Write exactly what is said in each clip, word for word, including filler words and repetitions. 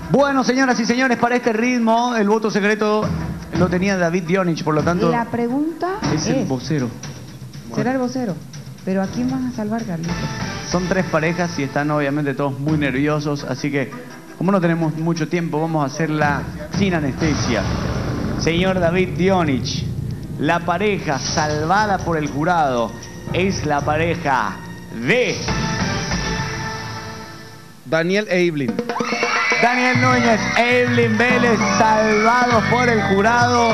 Bueno, señoras y señores, para este ritmo, el voto secreto lo tenía David Dionich, por lo tanto... La pregunta es... es... el vocero. Será el vocero. Pero ¿a quién van a salvar, Carlitos? Son tres parejas y están obviamente todos muy nerviosos, así que, como no tenemos mucho tiempo, vamos a hacerla sin anestesia. Señor David Dionich, la pareja salvada por el jurado es la pareja de... Daniel Eiblin. Daniel Núñez, Evelyn Vélez, salvados por el jurado.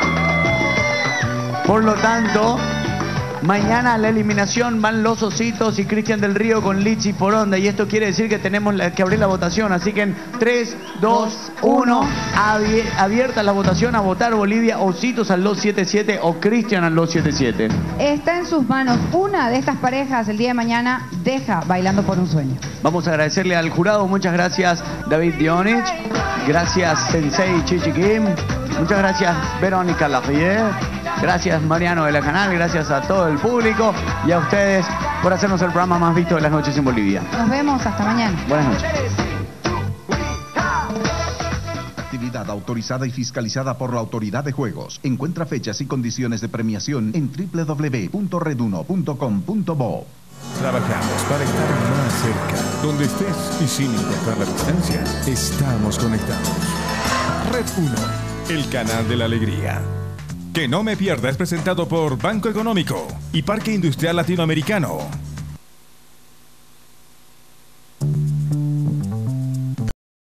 Por lo tanto, mañana a la eliminación van los Ositos y Cristian del Río con Lichi Foronda. Y esto quiere decir que tenemos la, que abrir la votación. Así que en tres, dos, uno, abierta la votación a votar Bolivia, Ositos al dos siete siete o Cristian al dos siete siete. Está en sus manos. Una de estas parejas el día de mañana deja Bailando por un Sueño. Vamos a agradecerle al jurado. Muchas gracias, David Dionich. Gracias, Sensei Chichi Kim. Muchas gracias, Verónica Lafayette. Gracias, Mariano de la Canal. Gracias a todo el público y a ustedes por hacernos el programa más visto de las noches en Bolivia. Nos vemos. Hasta mañana. Buenas noches. Actividad autorizada y fiscalizada por la Autoridad de Juegos. Encuentra fechas y condiciones de premiación en doble u doble u doble u punto red uno punto com punto bo. Trabajamos para estar más cerca. Donde estés y sin importar la distancia, estamos conectados. Red uno, el canal de la alegría. Que no me pierda es presentado por Banco Económico y Parque Industrial Latinoamericano.